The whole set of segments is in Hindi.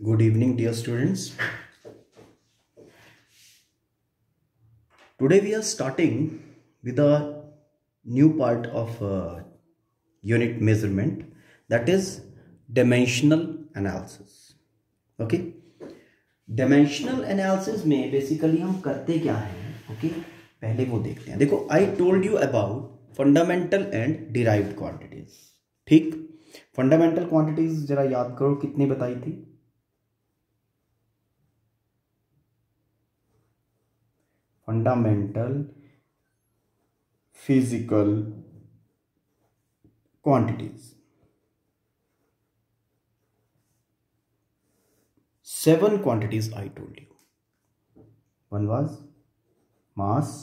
Good evening, dear students. Today we are starting with a new part of unit measurement, that is dimensional analysis. Okay, dimensional analysis में basically हम करते क्या हैं? Okay, पहले वो देखते हैं. देखो, I told you about fundamental and derived quantities. ठीक, fundamental quantities जरा याद करो कितनी बताई थी? Fundamental physical quantities. 7 quantities I told you. One was mass,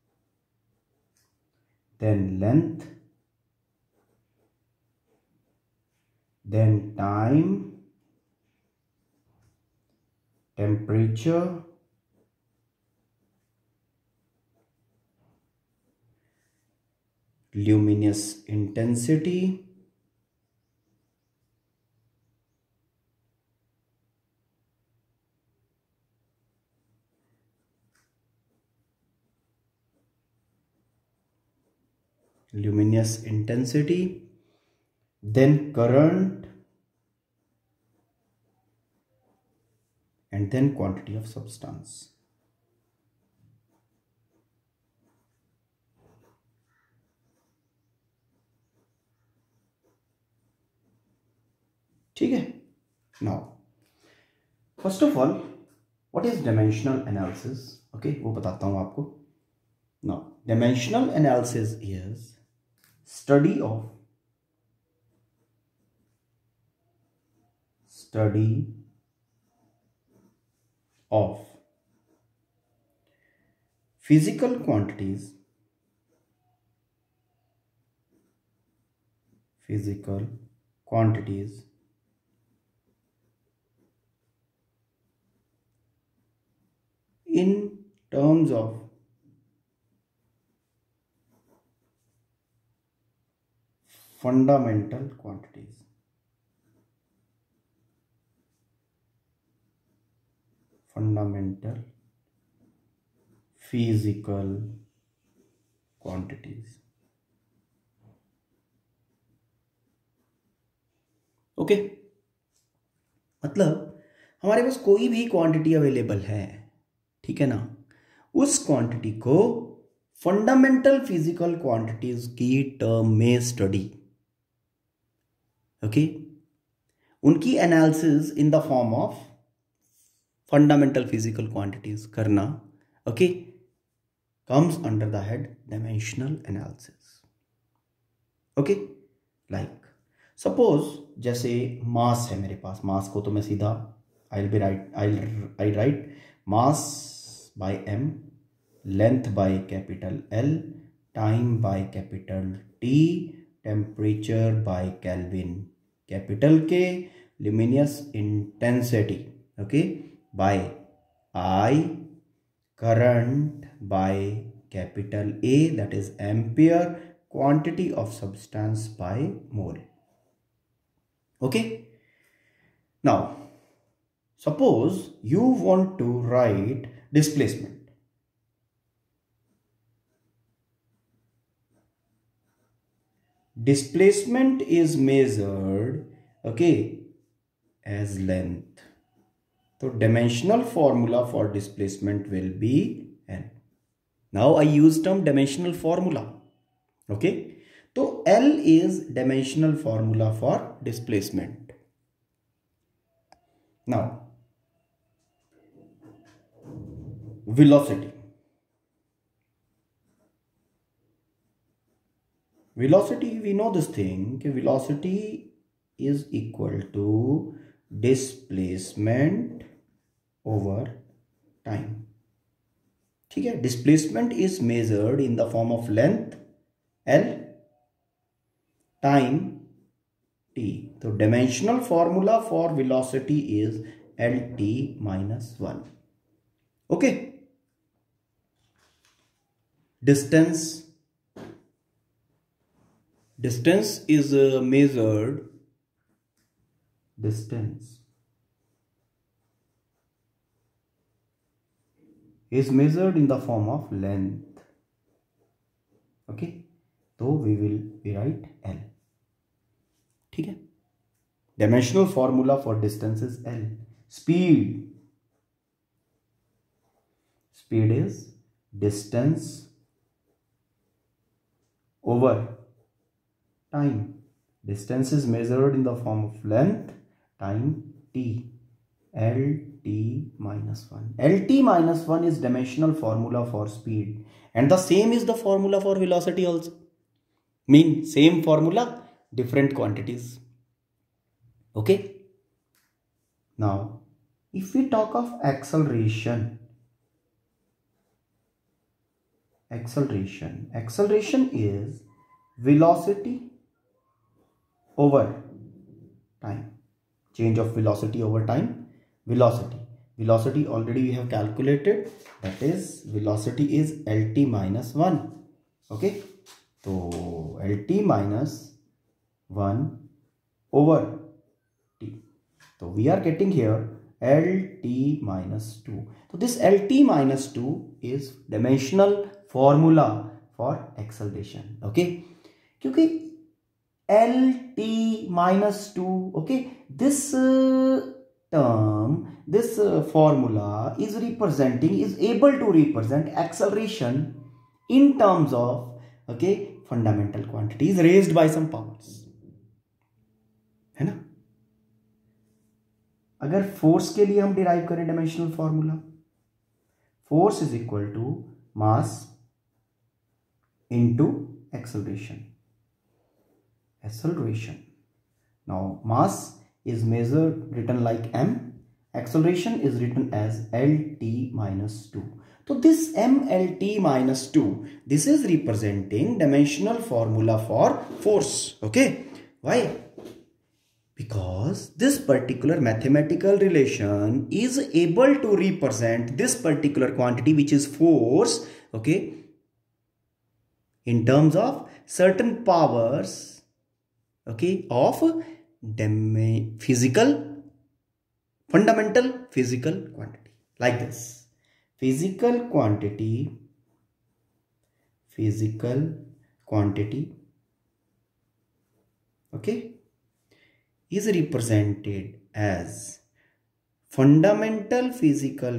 then length, then time, temperature, luminous intensity, then current, and then quantity of substance. ठीक है? Now, first of all, what is dimensional analysis? Okay, वो बताता हूँ आपको. Now, dimensional analysis is study of physical quantities in terms of fundamental quantities. Fundamental physical quantities. Okay, मतलब हमारे पास कोई भी क्वांटिटी अवेलेबल है, ठीक है ना, उस क्वांटिटी को फंडामेंटल फिजिकल क्वांटिटीज की टर्म में स्टडी, ओके, उनकी analysis in the form of fundamental physical quantities करना, okay, comes under the head dimensional analysis. Okay, like suppose जैसे मास है मेरे पास, मास को तो मैं सीधा I write mass by m, length by capital L, time by capital T, temperature by kelvin capital K, luminous intensity, okay, by I, current by capital A, that is ampere, quantity of substance by mole. Okay, now suppose you want to write displacement. Displacement is measured, okay, as length. So dimensional formula for displacement will be L. Now I use term dimensional formula. Okay, so L is dimensional formula for displacement. Now velocity. Velocity, we know this thing, velocity is equal to displacement over time. ठीक है, displacement is measured in the form of length L, time T. So dimensional formula for velocity is LT minus 1. Okay, distance is measured, distance is measured in the form of length. Okay, so we will write L. ठीक है, dimensional formula for distance is L. Speed is distance over time. Distance is measured in the form of length time t. LT minus 1. LT minus 1 is dimensional formula for speed, and the same is the formula for velocity also. Mean same formula, different quantities. Okay. Now if we talk of acceleration is velocity over time. Change of velocity over time. Velocity already we have calculated, that is velocity is LT minus 1. Okay, so LT minus 1 over t, so we are getting here LT minus 2. So this LT minus 2 is dimensional formula for acceleration. Okay, क्योंकि LT minus 2, okay, this term, this formula is able to represent acceleration in terms of, okay, fundamental quantities raised by some powers, है ना. अगर फोर्स के लिए हम डिराइव करें dimensional formula, force is equal to mass into acceleration. Now mass is written like m, acceleration is written as LT minus 2. So this MLT minus 2, this is representing dimensional formula for force. Okay, why? Because this particular mathematical relation is able to represent this particular quantity, which is force, okay, in terms of certain powers, okay, of fundamental physical quantity, like this. Physical quantity, okay, is represented as fundamental physical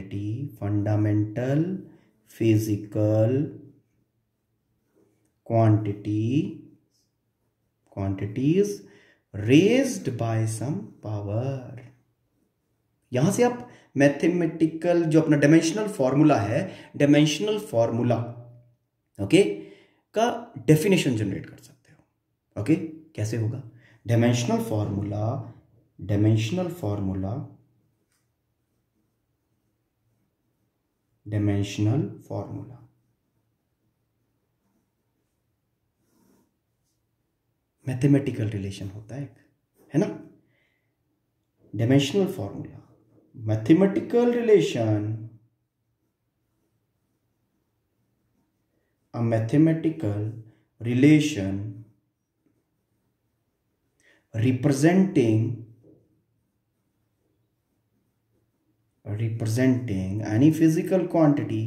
quantities raised by some power. यहां से आप मैथमेटिकल जो अपना डायमेंशनल फॉर्मूला है, डायमेंशनल फॉर्मूला ओके का डेफिनेशन जनरेट कर सकते हो. ओके, कैसे होगा? डायमेंशनल फॉर्मूला मैथमेटिकल रिलेशन होता है ना. Dimensional formula, mathematical relation, a mathematical relation representing any physical quantity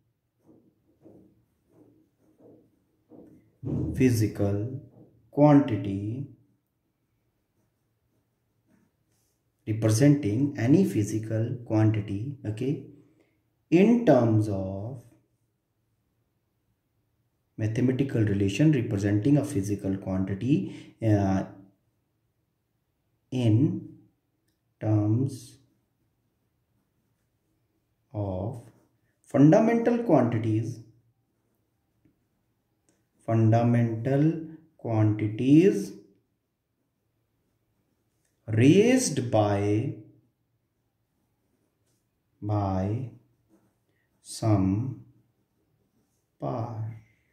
representing any physical quantity, okay, in terms of mathematical relation representing a physical quantity in terms of fundamental quantities raised by some power.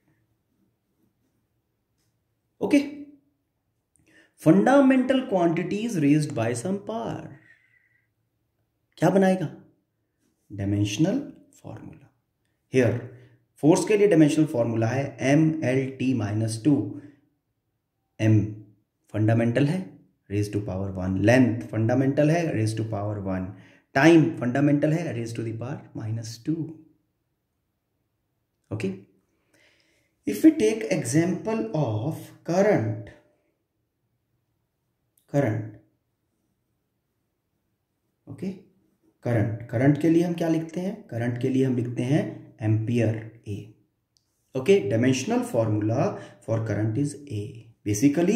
Okay, fundamental quantities raised by some power क्या बनाएगा? Dimensional formula. हियर फोर्स के लिए डायमेंशनल फॉर्मूला है MLT माइनस 2. M फंडामेंटल है, raise to power 1. Length fundamental है, raise to power 1. Time fundamental है, raise to the power -2. Okay, if we take example of current, okay, current के लिए हम क्या लिखते हैं? करंट के लिए हम लिखते हैं ampere A. Okay, dimensional formula for current is A. Basically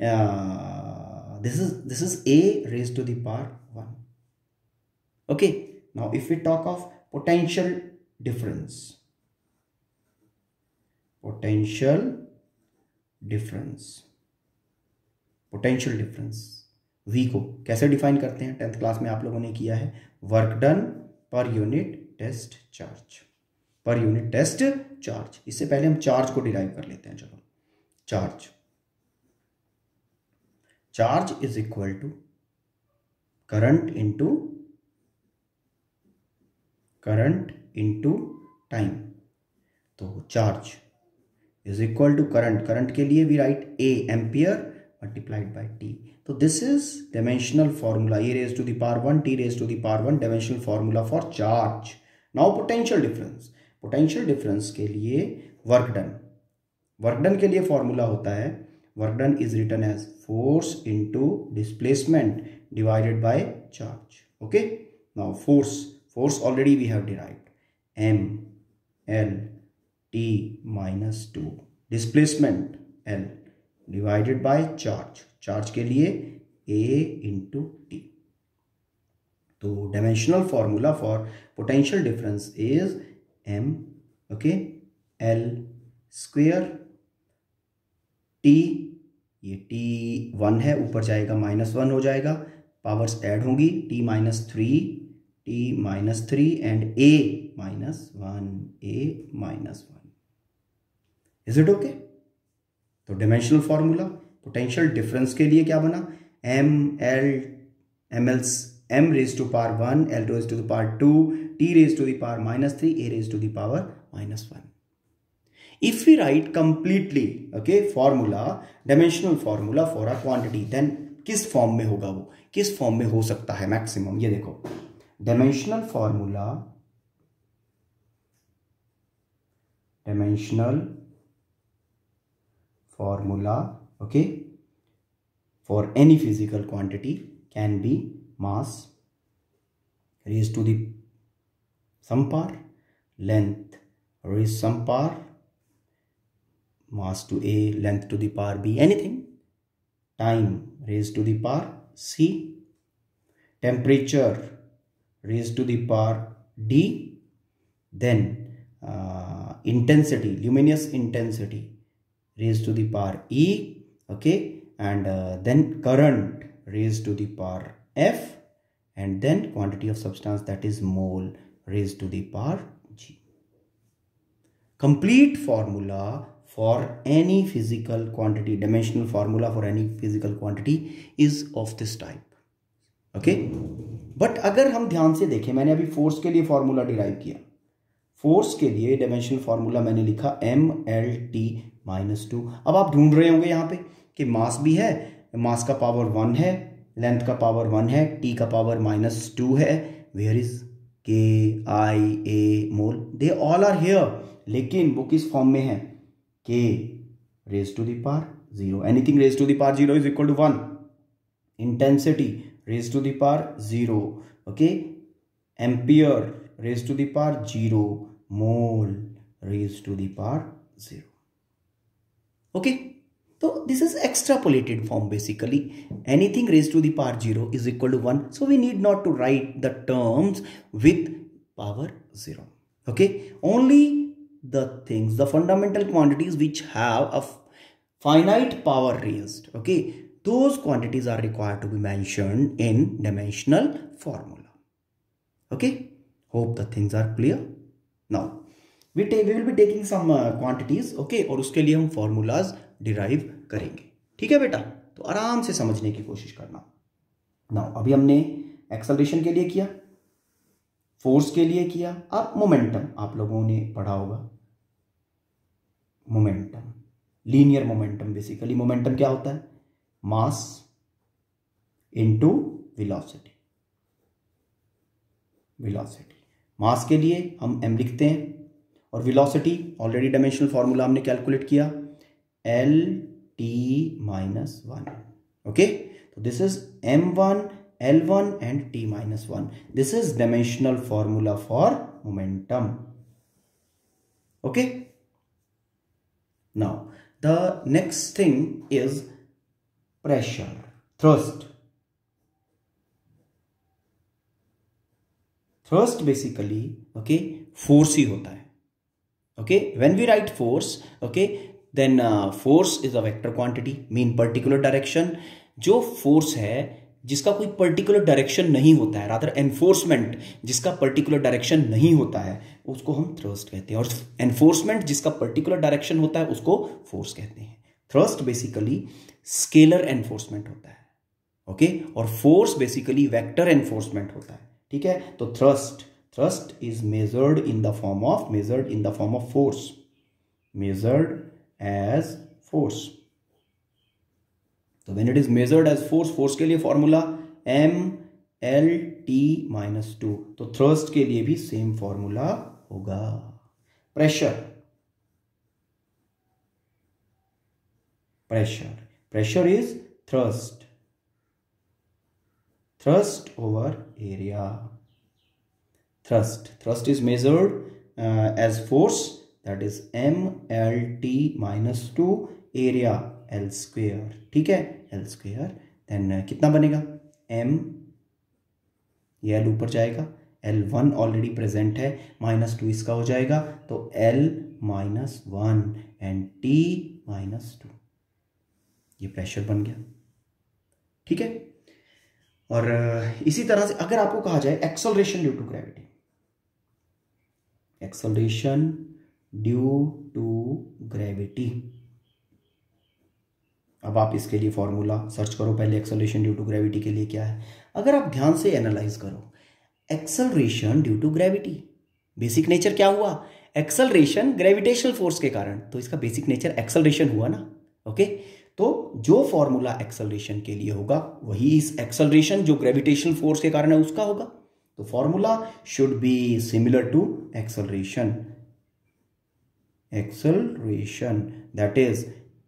this is a raised to the power 1. Okay, now if we talk of potential difference V को कैसे डिफाइन करते हैं? 10th क्लास में आप लोगों ने किया है, वर्क डन पर यूनिट टेस्ट चार्ज. इससे पहले हम चार्ज को डिराइव कर लेते हैं. चलो, charge is equal to current into time. तो charge is equal to current के लिए we write A ampere multiplied by T. तो this is dimensional formula, A raise to the power 1 T raise to the power 1, dimensional formula for charge. Now potential difference के लिए वर्क डन के लिए फॉर्मूला होता है, work done is written as force into displacement divided by charge. Okay, now force already we have derived, m l t -2, displacement l divided by charge के लिए a इंटू टी. तो dimensional formula for potential difference is m, okay, l square t, ये t1 है, ऊपर जाएगा -1 हो जाएगा, पावर्स ऐड होंगी, t -3 and a -1. Is it okay? तो डायमेंशनल फॉर्मूला पोटेंशियल डिफरेंस के लिए क्या बना? m raise to power 1, l raise to the power 2, t raise to the power -3, a raise to the power -1. If we write completely, okay, formula, dimensional formula for a quantity, then किस फॉर्म में होगा वो? किस फॉर्म में हो सकता है मैक्सिमम? ये देखो, dimensional formula, okay, for any physical quantity can be mass raised to the some power, length raised some power, mass to a, length to the power b, anything, time raised to the power c, temperature raised to the power d, then intensity, luminous intensity raised to the power e, okay, and then current raised to the power f, and then quantity of substance, that is mole, raised to the power g. Complete formula for any physical quantity, dimensional formula for any physical quantity is of this type. Okay, but अगर हम ध्यान से देखें, मैंने अभी फोर्स के लिए फॉर्मूला डिराइव किया, फोर्स के लिए डायमेंशनल फॉर्मूला मैंने लिखा mLT-2. अब आप ढूंढ रहे होंगे यहाँ पे कि मास भी है, मास का पावर 1 है, लेंथ का पावर 1 है, टी का पावर -2 है, where is KIA mole, they all are here. लेकिन वो किस फॉर्म में है? K raise to the power 0, anything raise to the power 0 is equal to 1, intensity raise to the power 0, okay, ampere raise to the power 0, mole raise to the power 0. Okay, so this is extrapolated form. Basically anything raised to the power 0 is equal to 1, so we need not to write the terms with power 0. Okay, only the things, the fundamental quantities which have a finite power raised, okay, those quantities are required to be mentioned in dimensional formula. Okay, hope the things are clear. Now we will be taking some quantities, okay, और उसके लिए हम formulas डिराइव करेंगे. ठीक है बेटा, तो आराम से समझने की कोशिश करना. नाउ अभी हमने एक्सेलरेशन के लिए किया, फोर्स के लिए किया, अब मोमेंटम आप लोगों ने पढ़ा होगा. Momentum, linear momentum. Basically momentum क्या होता है? Mass into velocity. Velocity. Mass के लिए हम m लिखते हैं और वेलोसिटी ऑलरेडी डायमेंशनल फॉर्मूला हमने कैलकुलेट किया, L(t-1). ओके, तो this is m1, L1 and t-1. This is dimensional formula for momentum. Okay, now the next thing is pressure, thrust. Thrust basically, okay, force ही होता है. Okay, when we write force, okay, then force is a vector quantity, mean particular direction. जो force है जिसका कोई पर्टिकुलर डायरेक्शन नहीं होता है, रादर एनफोर्समेंट जिसका पर्टिकुलर डायरेक्शन नहीं होता है, उसको हम थ्रस्ट कहते हैं, और एनफोर्समेंट जिसका पर्टिकुलर डायरेक्शन होता है उसको फोर्स कहते हैं. थ्रस्ट बेसिकली स्केलर एनफोर्समेंट होता है, ओके, और फोर्स बेसिकली वेक्टर एनफोर्समेंट होता है. ठीक है, तो thrust is measured in the form of force, measured as force. तो when it is measured as force के लिए फॉर्मूला mLt-2, तो थ्रस्ट के लिए भी सेम फॉर्मूला होगा. Pressure is thrust over area. Thrust is measured as force, that is mLt-2, area L square. ठीक है, L square. देन कितना बनेगा, m, ये L ऊपर जाएगा, L1 ऑलरेडी प्रेजेंट है, -2 इसका हो जाएगा, तो L-1 एंड T-2. ये प्रेशर बन गया. ठीक है, और इसी तरह से अगर आपको कहा जाए acceleration due to gravity, acceleration due to gravity, अब आप इसके लिए फॉर्मूला सर्च करो पहले, एक्सेलरेशन ड्यू टू ग्रेविटी के लिए क्या है. अगर आप ध्यान से एनालाइज करो, acceleration due to gravity, basic nature क्या हुआ, एक्सेलरेशन ग्रेविटेशनल फोर्स के कारण, तो इसका बेसिक नेचर एक्सेलरेशन हुआ ना. ओके, तो जो फॉर्मूला एक्सेलरेशन के लिए होगा वही इस एक्सेलरेशन जो ग्रेविटेशनल फोर्स के कारण है उसका होगा. तो formula should be similar to acceleration, that is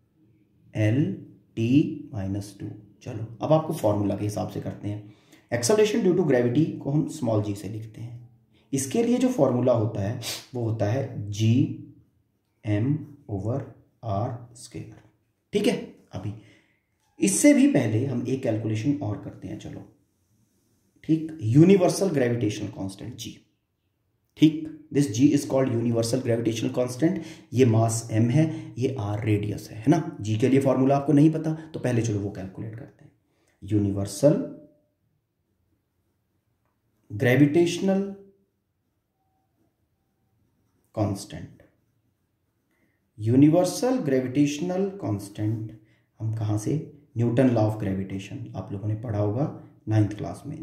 L(t-2). चलो अब आपको फॉर्मूला के हिसाब से करते हैं. एक्सेलरेशन ड्यू टू ग्रेविटी को हम स्मॉल g से लिखते हैं. इसके लिए जो फॉर्मूला होता है वो होता है Gm/r². ठीक है, अभी इससे भी पहले हम एक कैलकुलेशन और करते हैं. चलो ठीक, यूनिवर्सल ग्रेविटेशनल कांस्टेंट G. ठीक, this G is called universal gravitational constant. ये मास m है, ये r रेडियस है ना. G के लिए फॉर्मूला आपको नहीं पता तो पहले चलो वो कैलकुलेट करते हैं. Universal gravitational constant, universal gravitational constant हम कहाँ से, न्यूटन लॉ ऑफ ग्रेविटेशन आप लोगों ने पढ़ा होगा 9th क्लास में.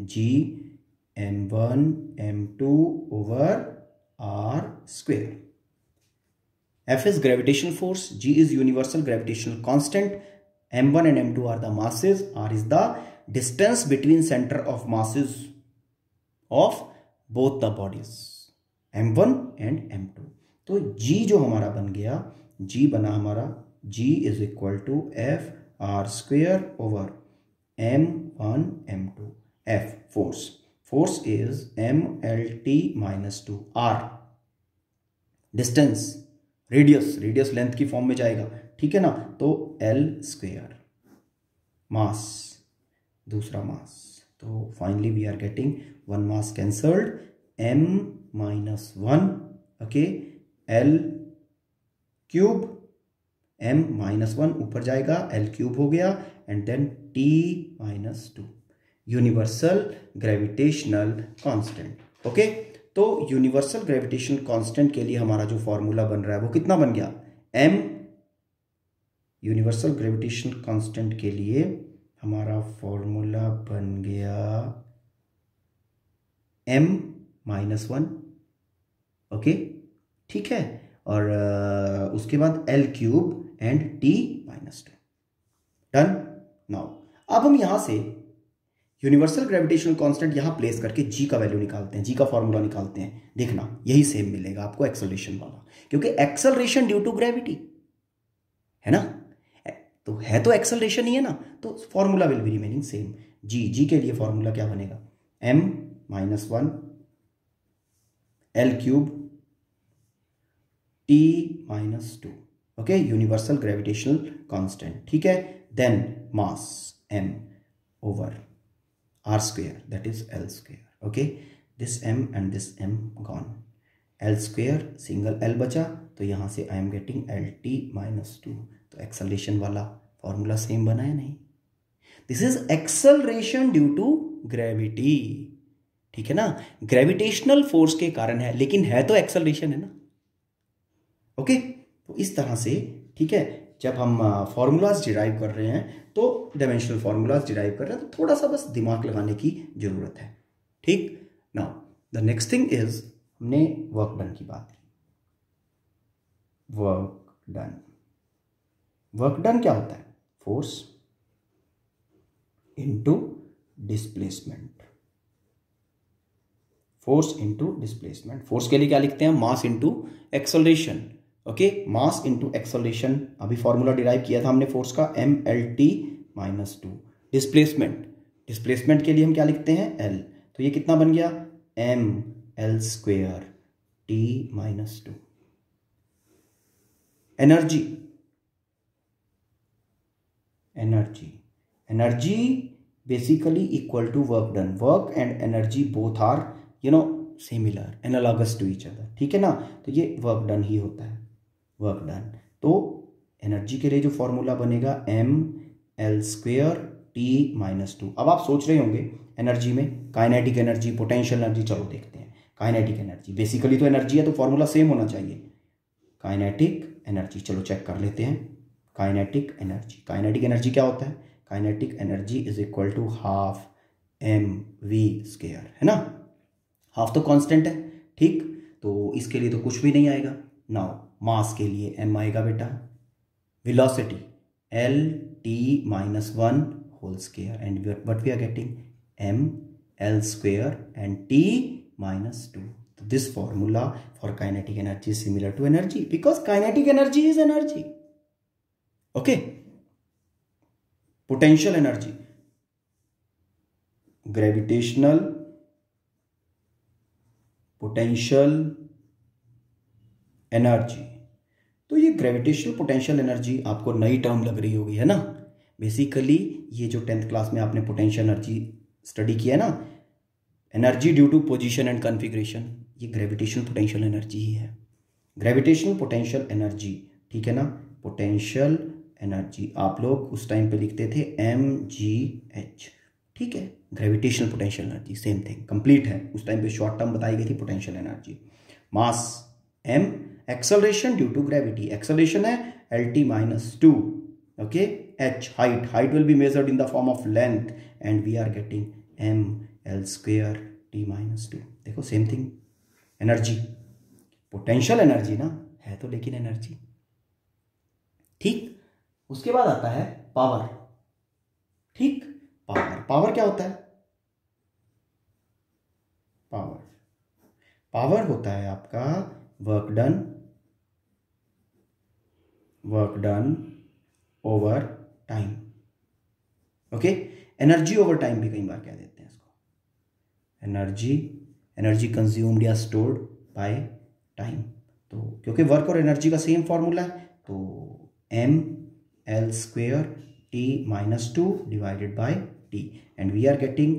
Gm1m2/r². F is gravitational force, G is universal gravitational constant, m1 and m2 are the masses, r is the distance between center of masses of both the bodies, m1 and m2. तो G जो हमारा बन गया, G बना हमारा, G is equal to F(r²/m1 m2). F force is mLt-2. R distance, radius length की फॉर्म में जाएगा. ठीक है ना, तो L². मास, दूसरा मास, तो finally we are getting one mass cancelled, m-1, okay, L³ m-1 ऊपर जाएगा, L³ हो गया, and then T-2, universal gravitational constant. Okay, तो यूनिवर्सल ग्रेविटेशनल कांस्टेंट के लिए हमारा जो फॉर्मूला बन रहा है वो कितना बन गया, m. यूनिवर्सल ग्रेविटेशनल कांस्टेंट के लिए हमारा फॉर्मूला बन गया m-1. ओके, ठीक है, और उसके बाद L³ and T-2. Done. Now अब हम यहां से यूनिवर्सल ग्रेविटेशनल कांस्टेंट यहां प्लेस करके जी का वैल्यू निकालते हैं, जी का फॉर्मूला निकालते हैं, देखना यही सेम मिलेगा आपको एक्सेलरेशन वाला, क्योंकि एक्सेलरेशन ड्यू टू ग्रेविटी है ना, तो एक्सेलरेशन ही है ना, तो formula will be remaining same. G के लिए फॉर्मूला क्या बनेगा, m-1 L³ T-2, okay, universal gravitational constant, ठीक है। Then mass m over r², that is L², okay, this m and this m gone, L² single L बचा, तो यहां से आई एम गेटिंग Lt-2, तो एक्सेलरेशन वाला फॉर्मूला सेम बना है नहीं, this is acceleration due to gravity, ठीक है ना, ग्रेविटेशनल फोर्स के कारण है, लेकिन है तो एक्सेलरेशन है ना, ओके। तो इस तरह से, ठीक है, जब हम फॉर्मूलाज डिराइव कर रहे हैं तो डायमेंशनल फॉर्मूलाज डिराइव कर रहे हैं तो थोड़ा सा बस दिमाग लगाने की जरूरत है, ठीक। Now the next thing is, हमने वर्क डन की बात की, वर्क डन क्या होता है, force into displacement, force into displacement, force के लिए क्या लिखते हैं, mass into acceleration, okay, mass into acceleration, अभी फॉर्मूला डिराइव किया था हमने फोर्स का, mLt-2, डिस्प्लेसमेंट के लिए हम क्या लिखते हैं, L, तो ये कितना बन गया, mL² T-2, energy basically equal to work done, work and energy both are similar, analogous to each other, ठीक है ना, तो ये वर्क डन ही होता है, वर्क डन। तो एनर्जी के लिए जो फॉर्मूला बनेगा mL² T-2। अब आप सोच रहे होंगे एनर्जी में काइनेटिक एनर्जी, पोटेंशियल एनर्जी, चलो देखते हैं काइनेटिक एनर्जी, बेसिकली तो एनर्जी है तो फॉर्मूला सेम होना चाहिए, काइनेटिक एनर्जी, चलो चेक कर लेते हैं, काइनेटिक एनर्जी क्या होता है, kinetic energy is equal to ½ mv², है ना, हाफ तो कांस्टेंट है, ठीक, तो इसके लिए तो कुछ भी नहीं आएगा। नाउ मास के लिए m आएगा बेटा, velocity Lt-1 whole square, and what we are getting mL² and T-2, so this formula for kinetic energy is similar to energy because kinetic energy is energy, okay। potential energy, gravitational potential energy, तो ये ग्रेविटेशनल पोटेंशियल एनर्जी आपको नई टर्म लग रही होगी, है ना, बेसिकली ये जो 10th क्लास में आपने पोटेंशियल एनर्जी स्टडी किया है ना, energy due to position and configuration, ये ग्रेविटेशनल पोटेंशियल एनर्जी ही है, ग्रेविटेशनल पोटेंशियल एनर्जी, ठीक है ना, पोटेंशियल एनर्जी आप लोग उस टाइम पे लिखते थे mgh, ठीक है, gravitational potential energy same thing, complete है, उस टाइम पे शॉर्ट टर्म बताई गई थी potential energy. Mass m, acceleration due to gravity, acceleration है Lt-2, okay, h height will be measured in the form of length and we are getting mL² T-2, देखो same thing, energy, potential energy ना है तो, लेकिन एनर्जी, ठीक। उसके बाद आता है पावर, ठीक, पावर क्या होता है, पावर होता है आपका work done over time, okay, energy over time भी कई बार कह देते हैं इसको, एनर्जी कंज्यूम्ड या स्टोर्ड बाय टाइम, तो क्योंकि वर्क और एनर्जी का सेम फॉर्मूला है तो mL² T-2 divided by T, and we are getting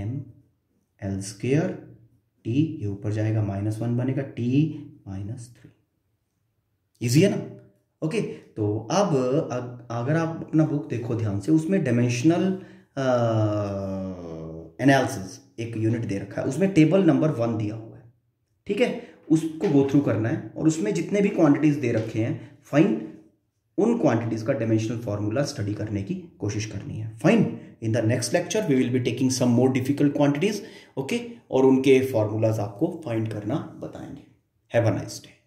mL² T, ये ऊपर जाएगा -1 बनेगा T-3, इजी है ना, ओके। तो अब अगर आप अपना बुक देखो ध्यान से, उसमें डायमेंशनल एनालिसिस एक यूनिट दे रखा है, उसमें टेबल नंबर 1 दिया हुआ है, ठीक है, उसको गो थ्रू करना है, और उसमें जितने भी क्वांटिटीज दे रखे हैं, फाइन, उन क्वांटिटीज का डायमेंशनल फॉर्मूला स्टडी करने की कोशिश करनी है, fine. In the next lecture we will be taking some more difficult quantities, okay, और उनके फॉर्मूलाज आपको फाइंड करना बताएंगे। Have a nice day.